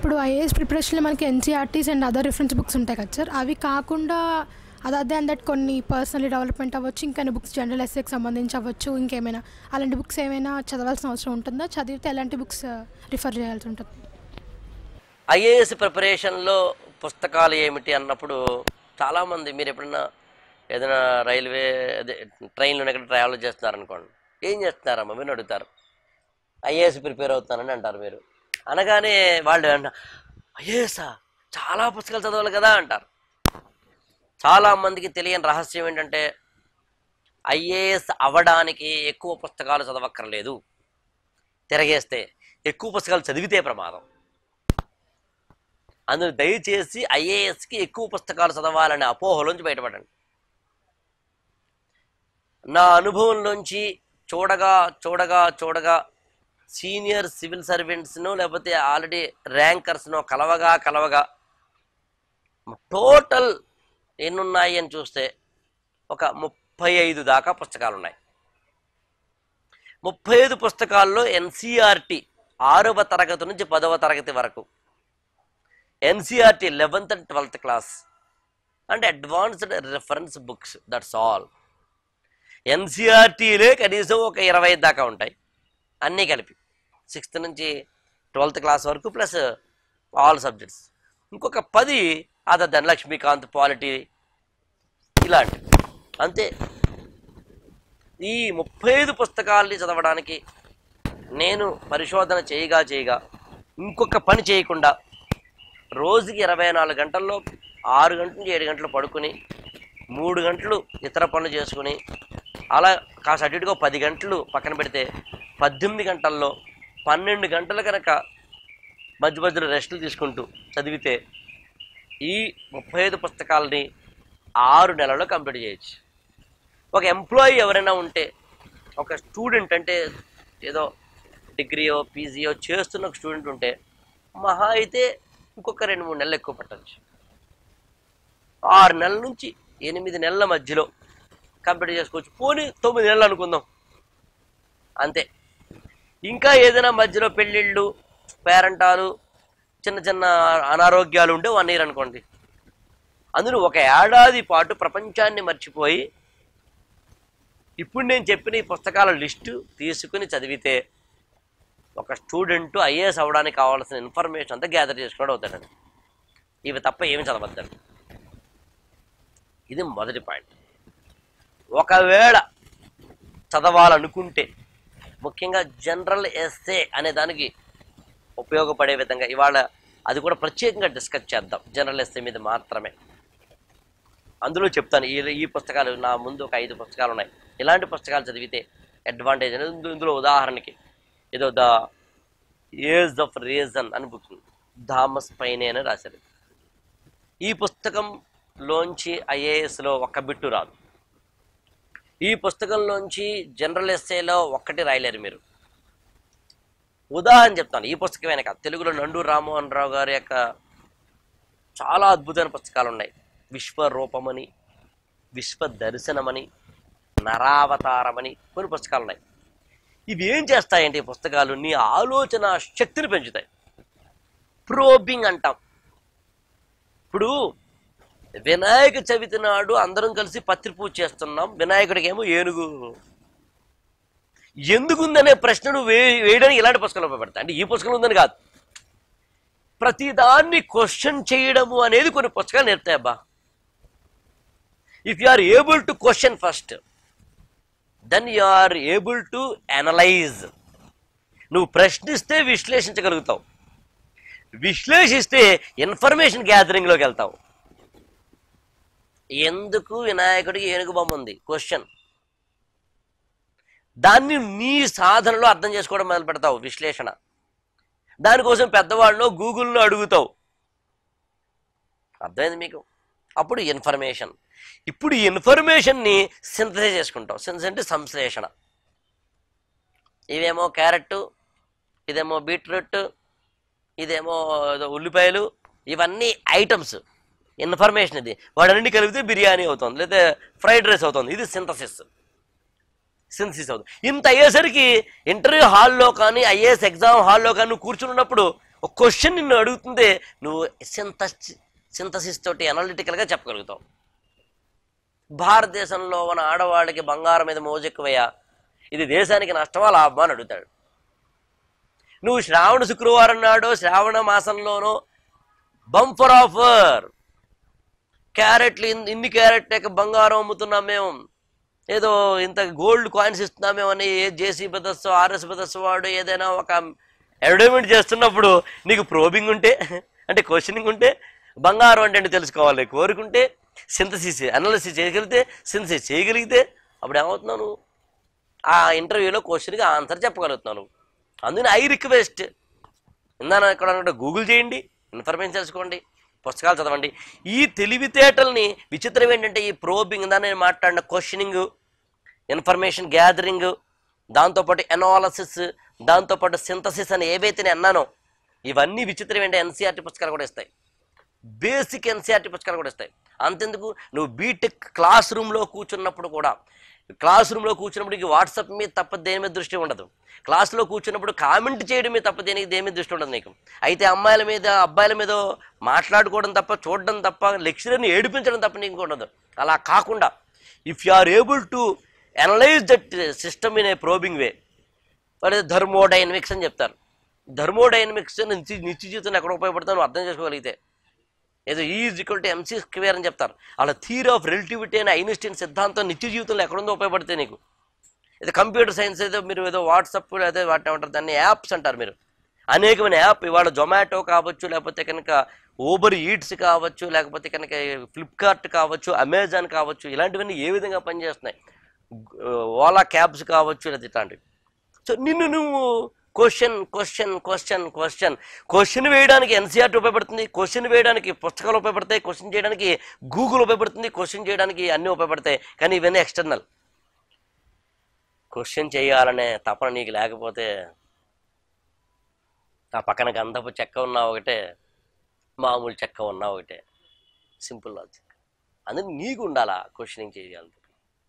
ఇప్పుడు ఐఏఎస్ ప్రిపరేషన్లో మనకి NCERTs and other reference books ఉంటాయి కదా సార్, అవి కాకుండా అదర్ దాన్ దట్ కొన్ని పర్సనల్ డెవలప్మెంట్ అవ్వచ్చు, ఇంకా బుక్స్ జనరల్ ఎస్సేకి సంబంధించి అవ్వచ్చు, ఇంకేమైనా అలాంటి బుక్స్ ఏమైనా చదవాల్సిన అవసరం ఉంటుందా? చదివితే ఎలాంటి బుక్స్ రిఫర్ చేయాల్సి ఉంటుంది? ఐఏఎస్ ప్రిపరేషన్లో పుస్తకాలు ఏమిటి అన్నప్పుడు చాలామంది మీరు ఎప్పుడన్నా ఏదైనా రైల్వే అదే ట్రైన్లో ఎక్కడ ట్రావెల్ చేస్తున్నారనుకోండి, ఏం చేస్తున్నారమ్మా మీరు అడుగుతారు. ఐఏఎస్ ప్రిపేర్ అవుతానని అంటారు. మీరు అనగానే వాళ్ళు ఐఏఎస్ఆ చాలా పుస్తకాలు చదవాలి కదా అంటారు. చాలామందికి తెలియని రహస్యం ఏంటంటే ఐఏఎస్ అవ్వడానికి ఎక్కువ పుస్తకాలు చదవక్కర్లేదు. తిరగేస్తే ఎక్కువ పుస్తకాలు చదివితే ప్రమాదం. అందులో దయచేసి ఐఏఎస్కి ఎక్కువ పుస్తకాలు చదవాలనే అపోహలోంచి బయటపడండి. నా అనుభవంలోంచి చూడగా సీనియర్ సివిల్ సర్వెంట్స్ను లేకపోతే ఆల్రెడీ ర్యాంకర్స్ను కలవగా టోటల్ ఎన్నున్నాయి అని చూస్తే ఒక 35 దాకా పుస్తకాలు ఉన్నాయి. 35 పుస్తకాల్లో ఎన్సీఆర్టీ 6వ తరగతి నుంచి 10వ తరగతి వరకు, NCERT 11th and 12th class and advanced reference books, that's all. ఎన్సీఆర్టీలే కనీసం ఒక 20 దాకా ఉంటాయి అన్నీ కలిపి, 6th నుంచి 12th క్లాస్ వరకు ప్లస్ ఆల్ సబ్జెక్ట్స్. ఇంకొక 10 అదర్ దెన్ లక్ష్మీకాంత్, పాలిటీ, ఇలాంటి అంతే. ఈ 35 పుస్తకాల్ని చదవడానికి నేను పరిశోధన చేయగా ఇంకొక పని చేయకుండా రోజుకి 24 గంటల్లో 6 గంటల నుంచి 7 గంటలు పడుకుని 3 గంటలు ఇతర పనులు చేసుకుని అలా కాస్త అటు ఇటుగా 10 గంటలు పక్కన పెడితే 18 గంటల్లో 12 గంటలు కనుక మధ్యలో రెస్టులు తీసుకుంటూ చదివితే ఈ 35 పుస్తకాలని 6 నెలల్లో కంప్లీట్ చేయొచ్చు. ఒక ఎంప్లాయీ ఎవరైనా ఉంటే, ఒక స్టూడెంట్ అంటే ఏదో డిగ్రీయో పీజీయో చేస్తున్న ఒక స్టూడెంట్ ఉంటే మహా అయితే ఇంకొక 2-3 నెలలు ఎక్కువ పట్టచ్చు. 6 నెలల నుంచి 8 నెలల మధ్యలో కంప్లీట్ చేసుకోవచ్చు. పోనీ 9 నెలలు అనుకుందాం అంతే. ఇంకా ఏదైనా మధ్యలో పెళ్ళిళ్ళు, పేరెంటాలు, చిన్న అనారోగ్యాలు ఉంటే 1 year అనుకోండి. అందులో ఒక ఏడాది పాటు ప్రపంచాన్ని మర్చిపోయి ఇప్పుడు నేను చెప్పిన ఈ పుస్తకాల లిస్టు తీసుకుని చదివితే ఒక స్టూడెంట్ ఐఏఎస్ అవ్వడానికి కావాల్సిన ఇన్ఫర్మేషన్ అంతా గ్యాదర్ చేసుకున్నాడు అవుతాడండి. ఇవి తప్ప ఏమి చదవద్దండి. ఇది మొదటి పాయింట్. ఒకవేళ చదవాలనుకుంటే ముఖ్యంగా జనరల్ ఎస్సే అనే దానికి ఉపయోగపడే విధంగా ఇవాళ అది కూడా ప్రత్యేకంగా డిస్కస్ చేద్దాం. జనరల్ ఎస్సే మీద మాత్రమే అందులో చెప్తాను. ఈ పుస్తకాలు నా ముందు ఒక 5 పుస్తకాలు ఉన్నాయి. ఇలాంటి పుస్తకాలు చదివితే అడ్వాంటేజ్ అనేది ఇందులో ఉదాహరణకి ఏదో ద ఏజ్ ఆఫ్ రీజన్ అని బుక్ థామస్ పైనే అని రాశారు. ఈ పుస్తకంలోంచి ఐఏఎస్లో ఒక్క బిట్టు రాదు. ఈ పుస్తకంలోంచి జనరల్ ఎస్సేలో ఒక్కటి రాయలేరు మీరు. ఉదాహరణ చెప్తాను. ఈ పుస్తకమే కాదు, తెలుగులో నండూరు రామ్మోహన్ రావు గారి యొక్క చాలా అద్భుతమైన పుస్తకాలు ఉన్నాయి. విశ్వరూపమని, విశ్వదర్శనమని, నరావతారమని కొన్ని పుస్తకాలు ఉన్నాయి. ఇవి ఏం చేస్తాయంటే ఈ పుస్తకాలు నీ ఆలోచన శక్తిని పెంచుతాయి. ప్రోబింగ్ అంటాం. ఇప్పుడు వినాయక చవితి నాడు అందరం కలిసి పత్రి పూజ చేస్తున్నాం. వినాయకుడికి ఏమో ఏనుగు ఎందుకుందనే ప్రశ్నను వేయడానికి ఇలాంటి పుస్తకాలు ఉపయోగపడతాయి. అంటే ఈ పుస్తకం ఉందని కాదు, ప్రతిదాన్ని క్వశ్చన్ చేయడము అనేది కొన్ని పుస్తకాలు నేర్పుతాయి. అబ్బా, if you are able to question first, then you are able to analyse. నువ్వు ప్రశ్నిస్తే విశ్లేషించగలుగుతావు, విశ్లేషిస్తే ఇన్ఫర్మేషన్ గ్యాదరింగ్లోకి వెళ్తావు. ఎందుకు వినాయకుడికి ఏనుగు బొమ్మ ఉంది? క్వశ్చన్. దాన్ని నీ సాధనలో అర్థం చేసుకోవడం మొదలు పెడతావు, విశ్లేషణ. దానికోసం పెద్దవాళ్ళను గూగుల్ను అడుగుతావు. అర్థమైంది మీకు? అప్పుడు ఇన్ఫర్మేషన్. ఇప్పుడు ఈ ఇన్ఫర్మేషన్ని సింథసైజ్ చేసుకుంటావు. సింథసిస్ అంటే సంశ్లేషణ. ఇవేమో క్యారెట్, ఇదేమో బీట్రూట్, ఇదేమో ఉల్లిపాయలు, ఇవన్నీ ఐటమ్స్, ఇన్ఫర్మేషన్. ఇది వాడన్నీ కలిపితే బిర్యానీ అవుతుంది, లేదా ఫ్రైడ్ రైస్ అవుతుంది. ఇది సింథసిస్ అవుతుంది. ఇంత అయ్యేసరికి ఇంటర్వ్యూ హాల్లో కానీ ఐఏఎస్ ఎగ్జామ్ హాల్లో కానీ నువ్వు కూర్చున్నప్పుడు ఒక క్వశ్చన్ నిన్ను అడుగుతుంటే నువ్వు సింథసిస్ తోటి అనలిటికల్గా చెప్పగలుగుతావు. భారతదేశంలో ఉన్న ఆడవాళ్ళకి బంగారం మీద మోజెక్కువయ్యా, ఇది దేశానికి నష్టమా లాభమా అని అడుగుతాడు. నువ్వు శ్రావణ శుక్రవారం నాడు శ్రావణ మాసంలోనో బంఫర్ ఆఫర్, క్యారెట్లు ఇన్ని క్యారెట్ బంగారం అమ్ముతున్నాం మేము, ఏదో ఇంత గోల్డ్ కాయిన్స్ ఇస్తున్నాం మేము అని జేసీ బ్రదర్స్ ఆర్ఎస్ బ్రదర్స్ వాడు ఏదైనా ఒక అడ్వర్టైజ్మెంట్ చేస్తున్నప్పుడు నీకు ప్రోబింగ్ ఉంటే, అంటే క్వశ్చనింగ్ ఉంటే, బంగారం అంటే తెలుసుకోవాలి కోరుకుంటే, సింథసిస్ అనాలిసిస్ చేయగలిగితే అప్పుడు ఏమవుతున్నావు నువ్వు ఆ ఇంటర్వ్యూలో క్వశ్చన్కి ఆన్సర్ చెప్పగలుగుతున్నావు నువ్వు. అందుకని ఐ రిక్వెస్ట్, ఇందాక ఇక్కడ గూగుల్ చేయండి, ఇన్ఫర్మేషన్ తెలుసుకోండి, పుస్తకాలు చదవండి. ఈ తెలివితేటల్ని విచిత్రం ఏంటంటే ఈ ప్రోబింగ్, దాన్ని నేను మాట్లాడిన క్వశ్చనింగ్, ఇన్ఫర్మేషన్ గ్యాదరింగ్, దాంతోపాటు ఎనాలసిస్, దాంతోపాటు సింథసిస్ అని ఏవైతే నేను అన్నానో ఇవన్నీ విచిత్రం ఏంటంటే ఎన్సీఆర్టీ పుస్తకాలు కూడా ఇస్తాయి, బేసిక్ ఎన్సీఆర్టీ పుస్తకాలు కూడా ఇస్తాయి. అంతెందుకు, నువ్వు బీటెక్ క్లాస్ రూమ్లో కూర్చున్నప్పుడు నీకు వాట్సాప్ మీద తప్ప దేని మీద దృష్టి ఉండదు. క్లాస్లో కూర్చున్నప్పుడు కామెంట్ చేయడం మీద తప్ప దేని మీద దృష్టి ఉండదు నీకు. అయితే అమ్మాయిల మీద అబ్బాయిల మీద మాట్లాడుకోవడం తప్ప, చూడడం తప్ప, లెక్చరర్ని ఏడిపించడం తప్ప నీకు ఉండదు. అలా కాకుండా if you are able to analyse that system in a probing way, వాళ్ళు థర్మోడైనమిక్స్ అని చెప్తారు. థర్మోడైనమిక్స్ నిత్య జీవితంలో ఎక్కడ ఉపయోగపడతావు నువ్వు అర్థం చేసుకోగలిగితే, ఏదో E=mc² అని చెప్తారు. అలా థియరీ ఆఫ్ రిలేటివిటీ అనే ఐన్స్టీన్ సిద్ధాంతం నిత్య జీవితంలో ఎక్కడుందో ఉపయోగపడితే నీకు. ఇది కంప్యూటర్ సైన్స్ ఏదో మీరు ఏదో వాట్సాప్ అదే వాటి ఏమంటారు దాన్ని యాప్స్ అంటారు. మీరు అనేకమైన యాప్ ఇవాళ జొమాటో కావచ్చు, లేకపోతే కనుక ఊబర్ ఈట్స్ కావచ్చు, లేకపోతే కనుక ఫ్లిప్కార్ట్ కావచ్చు, అమెజాన్ కావచ్చు, ఇలాంటివన్నీ ఏ విధంగా పనిచేస్తున్నాయి, ఓలా క్యాబ్స్ కావచ్చు, లేదా ఇట్లాంటివి. సో నిన్ను నువ్వు క్వశ్చన్ వేయడానికి ఎన్సీఆర్టీ ఉపయోగపడుతుంది, క్వశ్చన్ వేయడానికి పుస్తకాలు ఉపయోగపడతాయి, క్వశ్చన్ చేయడానికి గూగుల్ ఉపయోగపడుతుంది, క్వశ్చన్ చేయడానికి అన్నీ ఉపయోగపడతాయి. కానీ ఇవన్నీ ఎక్స్టర్నల్. క్వశ్చన్ చేయాలనే తపన నీకు లేకపోతే ఆ పక్కన గంధపు చెక్క ఉన్నా ఒకటే, మామూలు చెక్క ఉన్నా ఒకటే. Simple logic. అందుకు నీకు ఉండాలా క్వశ్చనింగ్ చేయగలదు.